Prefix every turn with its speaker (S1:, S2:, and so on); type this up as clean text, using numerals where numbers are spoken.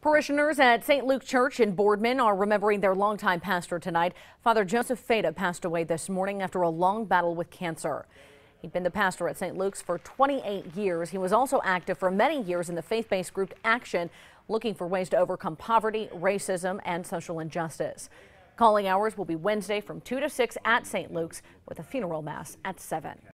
S1: Parishioners at St. Luke Church in Boardman are remembering their longtime pastor tonight. Father Joseph Feta passed away this morning after a long battle with cancer. He'd been the pastor at St. Luke's for 28 years. He was also active for many years in the faith-based group Action, looking for ways to overcome poverty, racism, and social injustice. Calling hours will be Wednesday from 2 to 6 at St. Luke's with a funeral mass at 7.